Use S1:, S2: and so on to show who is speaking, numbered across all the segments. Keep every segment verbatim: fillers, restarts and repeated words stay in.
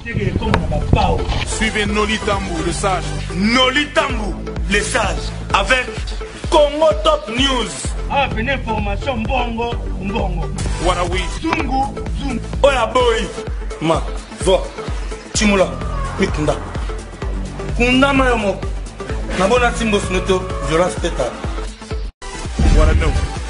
S1: Suivez Noli Tambou, le sage.
S2: Noli Tambou, le sage. Avec Congo Top News.
S3: Ah, une information bongo, bongo.
S1: What are we?
S3: Zungu, zungu.
S2: Oya boy. Ma, va. Timula, mikunda. Kunda mayomo. Nabona timbo snoto, violence teta.
S1: What I know.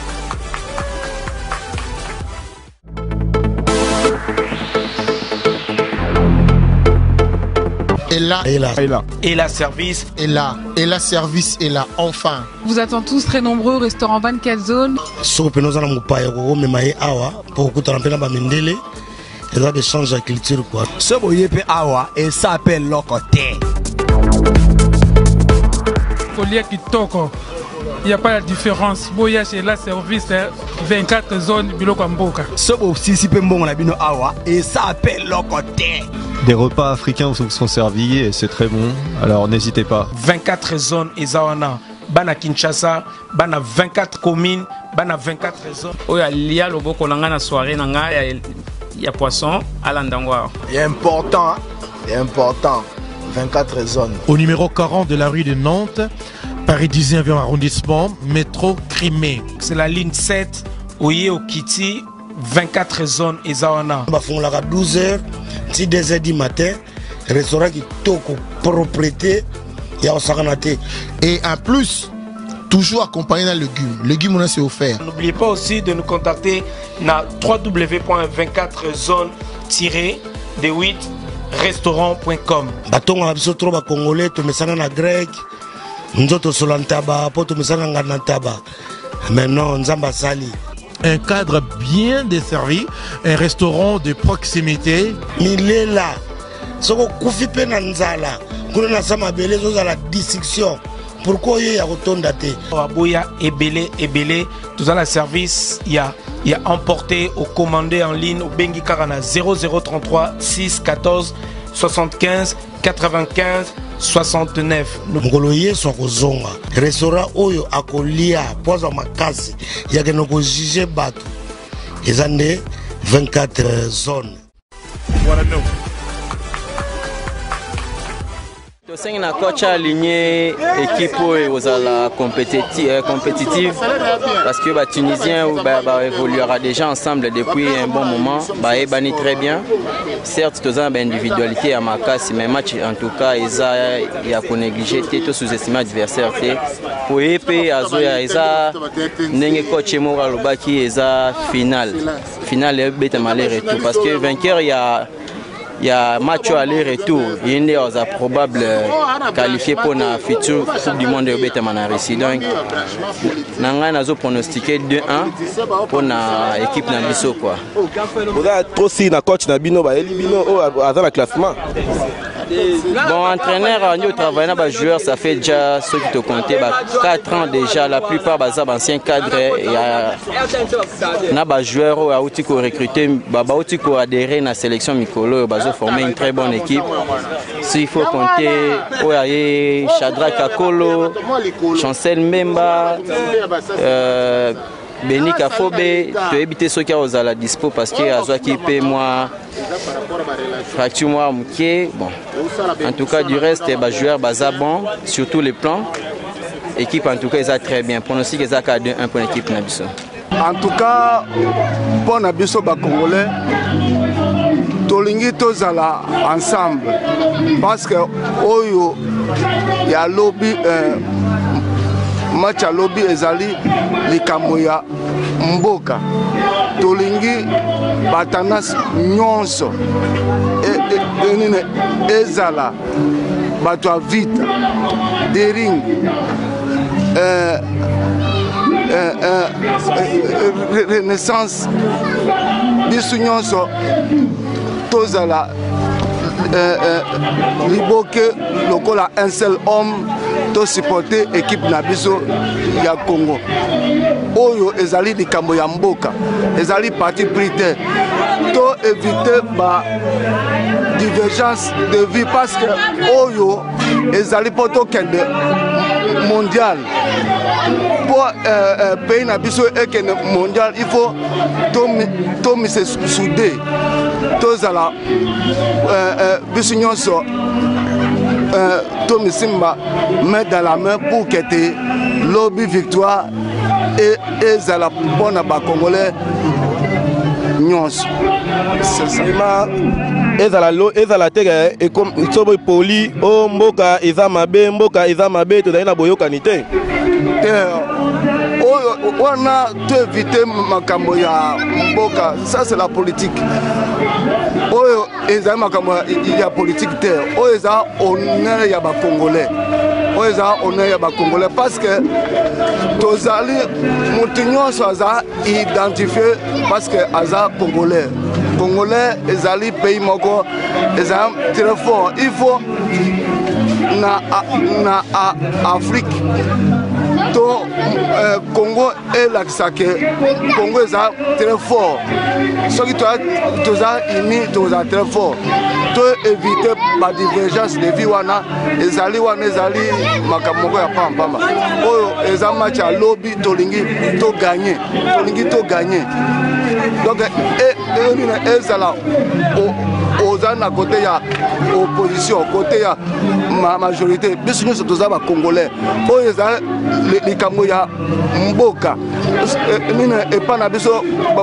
S4: Et là,
S5: et là,
S1: et là,
S2: et la service,
S4: et là, et la service, et là, enfin.
S6: Vous attend tous très nombreux au restaurant vingt-quatre zones.
S5: Soko penoza na mupaya ko me mai awa pour kutana pena ba mindele. Et là d'échange de culture quoi.
S7: Ce boyepe awa et ça s'appelle locoté.
S8: Folia Kitoko. Il n'y a pas la différence. Boya chez la service vingt-quatre zones biloko mboka.
S7: Ce beau si bon on a bino awa et ça s'appelle locoté.
S9: Des repas africains vous sont servis et c'est très bon, alors n'hésitez pas.
S2: vingt-quatre zones Ezawana, Bana Kinshasa, Bana vingt-quatre communes, Bana vingt-quatre zones.
S10: Oya lia loboko nanga na soirée nanga ya ya poisson à l'andangwa.
S7: C'est important, c'est important. vingt-quatre zones.
S11: Au numéro quarante de la rue de Nantes, Paris dix-neuvième arrondissement, métro Crimée.
S2: C'est la ligne sept, Oye Okiti, vingt-quatre zones Ezawana.
S5: Bafongolaka douze heures, si deux heures du matin, restaurant qui toko propriété, il y a Osakanate.
S4: Et en plus, toujours accompagné d'un légume. Légumes, on a c'est offert.
S2: N'oubliez pas aussi de nous contacter na w w w point vingt-quatre zones tiret d huit restaurant point com.
S5: Batonga biso trop ba congolais to mesana na grec. Nzoto solantaba poto mesana ngana taba. Maintenant nzamba sali.
S11: Un cadre bien desservi, un restaurant de proximité.
S5: Milela. Soko kufi pe na nzala. Kuna na sama bele zo la dissection. Pourquoi il y a autant d'athées?
S2: Aboya ebele ebele tout ça la service il y a il y a emporté au commandé en ligne au Bengi Karana zéro zéro trente-trois six quatorze soixante-quinze quatre-vingt-quinze soixante-neuf.
S5: Ngoloye so kozonga restaurant oyo akolia poza makasi ya kenoko juger bato ezande vingt-quatre zones.
S1: What I know.
S10: Tosengi na coach aligné équipe aux la compétitive compétitive parce que les Tunisiens bah, bah, évoluera déjà ensemble depuis un bon moment. Bah, ils bannissent très bien. Certes, tous ont une individualité à ma casse, mais match en tout cas, ils ont il y a qu'on négligé, tout sous-estimé adversaire. Pour eux, ils ont n'engé coach Moura Lobaki, ils ont final, final et bête malheur et tout parce que vainqueur il y a il y a match aller-retour. Il y a un probable qualifié pour la future Coupe du Monde de Manarisi. Donc, nous avons pronostiqué deux un pour l'équipe Nabiso.
S12: Vous avez trop si na coach Nabino, dans le classement.
S10: Bon, entraîneur, nous travaillons avec les joueurs, ça fait déjà ceux qui te comptent, quatre ans déjà. La plupart des anciens cadres, il y a des joueurs qui ont recruté, qui ont adhéré à la sélection Mikolo, qui ont formé une très bonne équipe. S'il faut compter, il y a Chadra Kakolo, Chancel Memba. Euh, Beni Kafobe, tu as évité ceux qui ont à la dispo parce que Azoa qui paie moi, fracture moi, bon. En tout cas, du reste, les joueurs sont bons sur tous les plans. L'équipe, en tout cas, ils sont très bien. Pour nous aussi, ils ont deux un pour l'équipe Nabiso.
S13: En tout cas, pour Nabiso, les Congolais, Tolingi Tozala ensemble. Parce que, Oyo, il y a lobby. Euh, match à lobby ezali likambo ya mboka tolingi batanas nyonso enine ezala bato ya vita dering euh, euh, euh, renaissance biso nyonso tozala euh, euh, liboke lokola un seul homme to supporter équipe Nabiso ya Congo. Oyo ezali likambo ya mboka. Ezali parti pris te. To éviter ba divergence de vie parce que Oyo ezali poto kende mondial. Pour euh, euh, pays Nabiso et kende mondial, il faut to to mise soudé. Tozala euh, euh, biso nyonso euh, Tommy Simba met dans la main pour que te lobby victoire et ezala mpona bakongolais nyonso. C'est ça.
S12: ezala lo ezala teke e comme sobo poli o mboka eza mabe mboka eza mabe to na boyokani te.
S13: On a tout évité makambo ya mboka, ça c'est la politique. Oyo eza makambo ya politique te. Oyo eza honneur ya ba Congolais. Oyo eza honneur ya ba Congolais parce que tozali mutinyo aza identifié parce que aza Congolais. Congolais ezali pays moko eza très fort. Il faut na na Afrique to euh, Congo et l'Axake Congo est très fort. Ce qui doit uni est très fort. To éviter la divergence de vie wana ezali wana ezali makamoko ya pamba. Oyo eza match à lobby tolingi to gagner. Tolingi to gagner. Donc et on est ezala aux à côté ya opposition côté ya ma majorité biso nyonso toza ba Congolais oyo eza likambo ya mboka nina epa na biso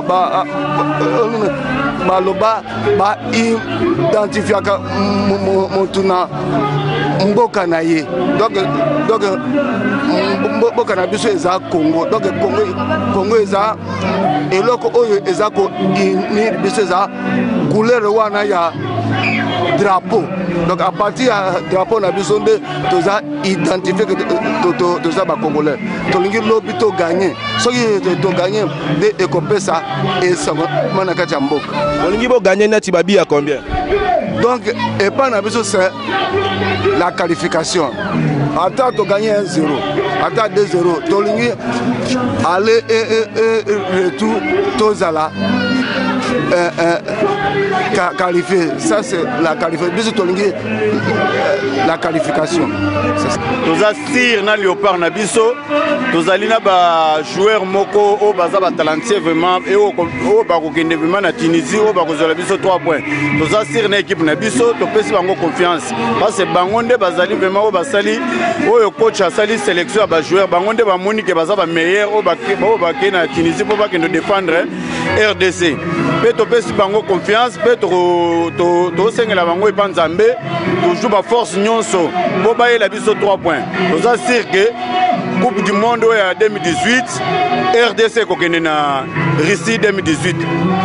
S13: baloba ba identifiaka motu na mboka na ye donc donc mboka na biso eza Congo donc Congo Congo eza eloko oyo eza ko ni biso eza couleur wana ya drapeau. Donc à partir du drapeau on a besoin de toza identifier que toza ba Congolais. Tolingi lobby to gagner. Ce qui to gagner de écoper ça et ça mana kacha mboka.
S12: Tolingi bo gagner na tibabi à combien?
S13: Donc et pas na besoin c'est la qualification. Attends to gagner un zéro. Attends deux zéro. Tolingi aller et, et, et retour tozala Euh, euh, qualifié, ça c'est la qualification. La qualification.
S14: Nous assir na Léopard na biso, nous allons ba joueur moko au baza ba talentueux vraiment et au au ba kokende vraiment na Tunisie au ba kozola biso trois points. Nous assir na équipe na biso to pesi bango confiance. Parce que bangonde bazali vraiment au basali au coach asali sélection ba joueur bangonde ba moni ke baza ba meilleur au ba au ba na Tunisie pour ba que nous défendre R D C. Peut-être pesi bango confiance, peut-être to to sengela bango e panzambe, toujours ba force nyonso. Bo ba la biso trois points. Nous assure que Coupe du monde en deux mille dix-huit, R D C kokene na Russie deux mille dix-huit.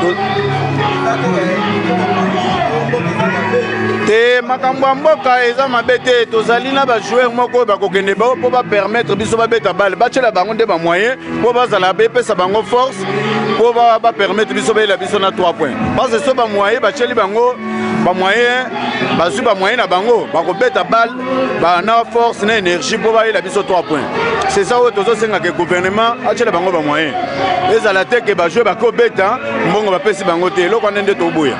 S14: Te makambo mboka eza mabete tozali na ba joueur moko ba kokende ba po ba permettre biso ba beta balle ba tshela bango nde ba moyen po ba zala ba pesa bango force po ba ba permettre biso ba la biso na trois points parce que so ba moyen ba tsheli bango ba moyen ba su ba moyen na bango ba ko beta balle ba na force na énergie po ba la biso trois points. C'est ça où tozo senga que gouvernement a tshela bango ba moyen ezala te ke ba jouer ba ko beta mbongo ba pesi bango te loko nende to boya.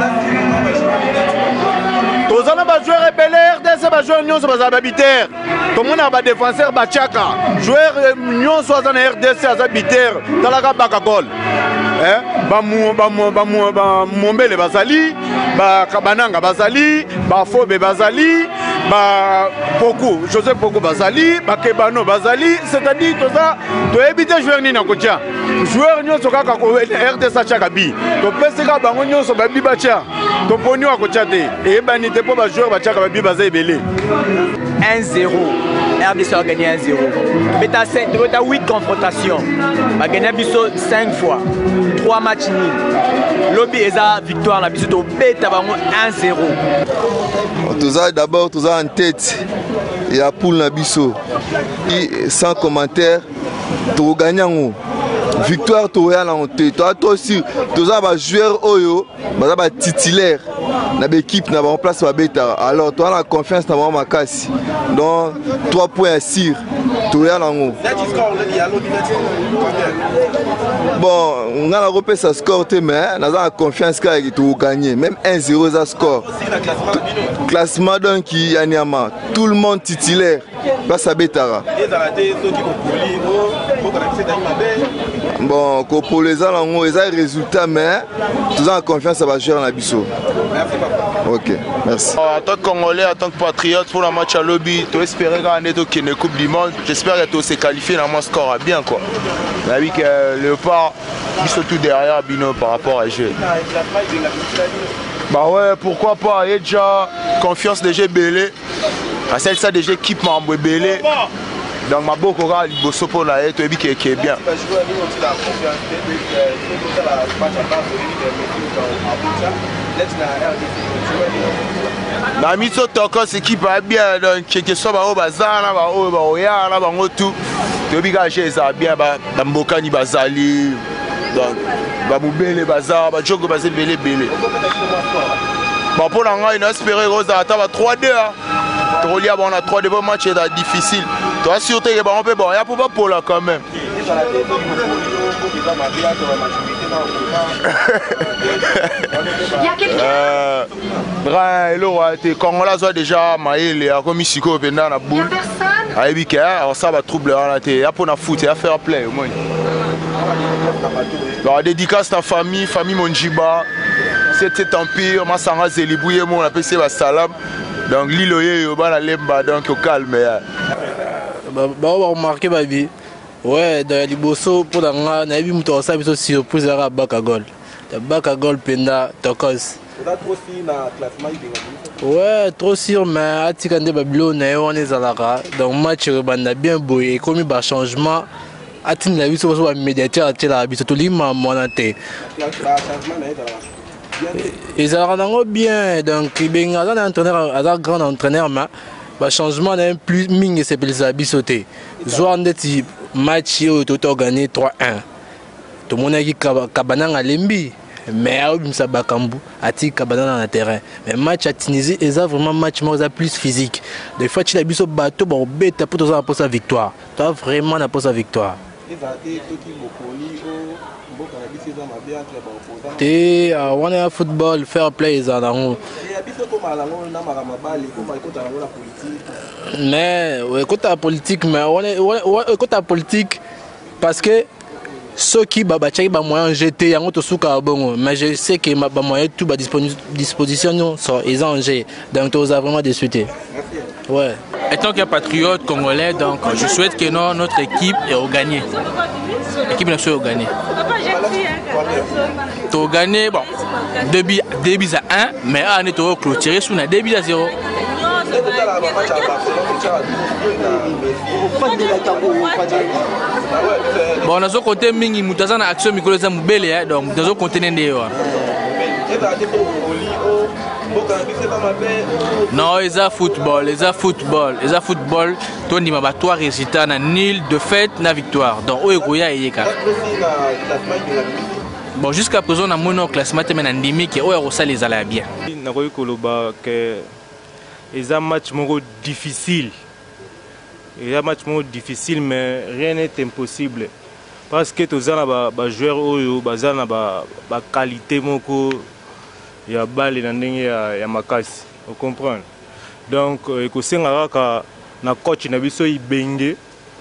S14: Tous les joueurs rebelles, R D C, les joueurs nyonso baza babiter. Tout le monde a des défenseurs bachaka. Joueurs nyonso baza na R D C baza babiter. Talaka baka gol. Eh, ba mu ba mu ba mu ba mombele bazali, ba kabananga bazali, ba fobe bazali, ba Poku, Joseph Poku bazali, ba kebano bazali, c'est-à-dire tout ça, to éviter joueur ni na kotia. Joueur nyonso kaka ko R D C chaka bi. To peseka bango nyonso ba bi bacha. To poni wa kotia te. Et bani te po ba joueur ba chaka ba bi baza ebele.
S15: un zéro. R D C a gagné un zéro. Mais tu as huit confrontations. Tu as gagné cinq fois. trois matchs nuls. Lobby et la victoire, la bisou un zéro.
S16: D'abord, tu as en tête. Il y a pour la bisou. Sans commentaire, tu as gagné. Victoire, tu as en tête. Toi aussi, tu as un joueur Oyo, tu as un titulaire. Dans l'équipe, on place la bêta. Alors, tu as la confiance dans ma casse. Donc, trois points à sire. Tu as en haut. Bon, on a repéré sa score, mais on a la confiance qu'il tu gagner. Même un zéro, ça score. Classement donc, il y a Niama. Tout le monde titulaire. Place à bêta. Bon, pour les gens, ils ont des résultats, mais tu as confiance à jouer dans la biseau. Ok, merci.
S12: En tant que Congolais, en tant que patriote pour le match à lobby, tu espérais gagner la Coupe du Monde. J'espère que tu s'est qualifié dans mon score bien quoi. Mais oui que Léopard, ils sont tout derrière Bino par rapport à G. Bah ouais, pourquoi pas. Il y a déjà confiance de G Belé. À celle ça déjà équipe membre Belé. Donc ma beaucoup là, il faut pour la être qui est bien. Na miso toko équipe va bien donc que soit ba bazana ba o ba oya na ba ngotu. To bi ga chez ça bien ba mboka ni bazali. Donc ba mubele bazar ba jogo bazeli belé belé. Bon pour l'anga il espérer Rosa ta ba trois deux. Trolia on a trois deux matchs est difficile. Toi surtout que on peut bon, il y a pas pour là quand même. Euh Bra elo ate Congolais soit déjà maïle a comme siko pendant la boule. Ayebi que alors ça va troubler là té ya pour na foot ya faire play au moins. Bon dédicace ta famille, famille Monjiba. Cet empire Masanga Zelibouye mon appelle c'est salam. Donc l'île yo ba lemba donc au calme.
S17: Bah on remarqué baby. Ouais, dans Liboso pour la nga na bi muto sa biso surprise à Bakagol. La Bakagol penda tokos.
S12: Ça trop si na classement il
S17: Ouais, trop sûr mais atikande babilo na on est à donc match banda bien boy et comme ba changement atin la biso so ba médiateur atela biso to lima monate. Ils ont bien donc il y a un entraîneur, un grand entraîneur mais le changement n'est plus ming c'est pour les abissoter. Soit on dit match où tout a gagné trois un. Tout le monde a dit Kabana a lembi mais au ça Bakambu a dit Kabana dans le terrain. Mais match à Tunisie ils ont vraiment match plus physique. Des fois tu as biso bateau bon bête pour toi pour sa victoire. Toi vraiment na pour sa victoire. Te on est football fair play ça là. Mais écoute la politique mais on est écoute la politique parce que ceux qui babatchaki ba moyen jeter yango to suka bongo mais je sais que ma moyen tout ba disposition sont ils ont jé donc tu as vraiment discuté. Ouais.
S18: Étant qu'un patriote congolais donc je souhaite que non, notre équipe ait gagné. L'équipe nationale a gagné. Tu as gagné bon deux buts à un mais on est clôturé sur deux buts à zéro. Bon, dans ce côté, mingi mutazana action mikolo za mubele donc dans ce côté nende yo. Non, ils ont football, ils ont football, ils ont football. Tony m'a battu résultat na nul, défaite na victoire. Donc oyekoya yeka. Bon, jusqu'à présent on a mon classement mais na ndimi que oyekosa les ala bien.
S19: Na koyi koloba que ils ont match moko difficile. Il y a un match difficile, mais rien n'est impossible. Parce que tous les joueurs ont une qualité, il y a balle et il y a makasi. Vous comprenez? Donc, il y a un coach qui est bengue.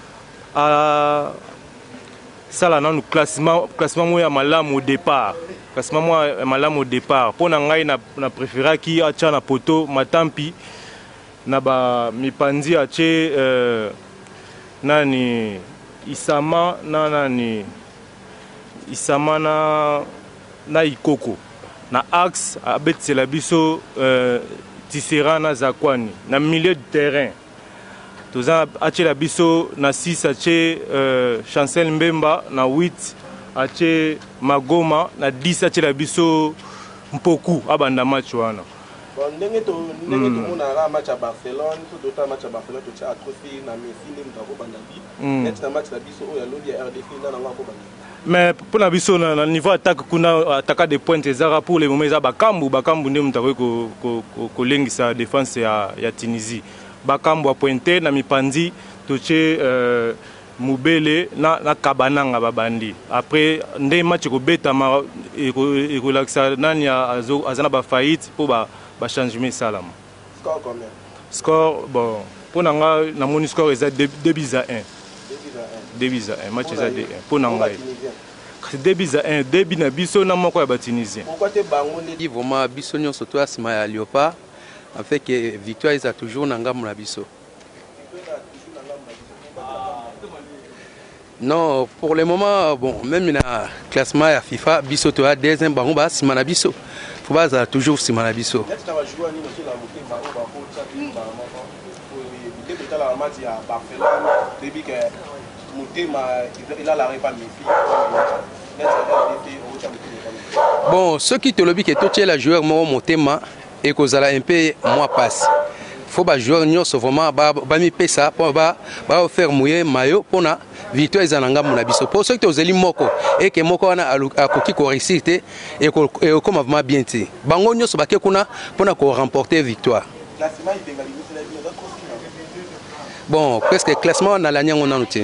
S19: Ça, là, le classement est malam au départ. Le classement est malam au départ. Pour nous, on a préféré qu'il y ait un poteau, matampi. Naba mipandi ache euh, nani Isama na nani Isama na na Ikoko na axe abetsela biso euh, Tissera na Zakwani na milieu de terrain toza ache la biso na six ache euh, Chancel Mbemba na huit ache Magoma na dix ache la biso Mpoku abanda match wana.
S12: Ndenge to ndenge to mona la match à Barcelone tout d'autant match à Barcelone to tcha trophée na Messi ndem ta ko bandabi net na match la biso o ya lobby R D C na nga ko bandabi
S19: mais pour la biso na niveau attaque kuna attaque des points ezara pour les moments za bakambu bakambu ndem ta ko ko ko lengisa défense ya ya Tunisie bakambu a pointé na mipandi to tche euh, Mubele na na Kabananga babandi après ndé match ko beta ma e ko laksa nani azo azana ba faillite pour ba ba changement salam.
S12: Score combien?
S19: Score bon pour nanga na mon score est deux buts à un. deux buts à un match est à deux un pour nanga. deux buts à un, deux buts na biso na moko ya ba Tunisien.
S15: Pourquoi te bango ne dit vraiment biso nyon surtout asima ya Léopard en fait que victoire ils a toujours na ngamu na biso. Non, pour le moment bon, même na classement ya FIFA biso to a deuxième bango ba asima na biso. Faut pas ça toujours asima na biso. Bon, ceux qui te le disent que tout est joueur moi motema et que ça un peu moi passe. Faut pas jouer nous vraiment ba ba mi pesa pour ba ba faire mouiller maillot pour na victoire izananga mon abiso. Pour ceux qui te zeli moko et que moko na akoki ko réussite et que comme vraiment bien ti. Bango nyo so ba ke kuna pour na ko remporter victoire. Bon, presque classement on a la nyango na nuti.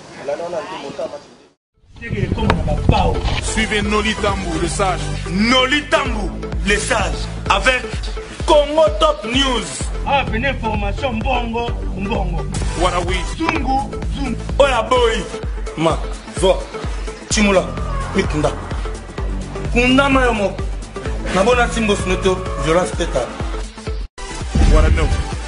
S1: Suivez Noli Tambou, le sage.
S3: Noli Tambou, le sage. Avec Congo Top News. Ah, une information bongo, bongo.
S1: Voilà, oui.
S3: Zungu, zungu. Oya boy. Ma, zo. Chimula, mikunda. Kunda mayomo. Nabona simbo snoto, violence totale.
S1: Voilà, non.